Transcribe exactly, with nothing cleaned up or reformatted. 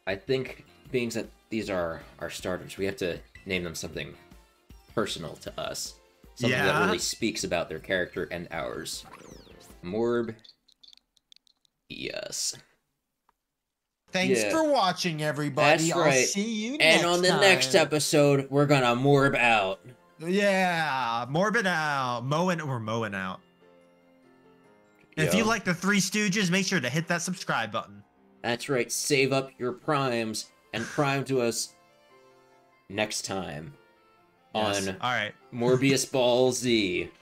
I think, being that these are our starters, we have to name them something personal to us. Something Yeah? that really speaks about their character and ours. Morb. Yes. Thanks Yeah. for watching, everybody. That's I'll right. see you And next on the time. next episode, we're gonna morb out. Yeah. Morbid out. Mowing or mowing out. If Yo. you like the Three Stooges, make sure to hit that subscribe button. That's right. Save up your primes and prime to us next time Yes. on All right. Morbius Ball Z.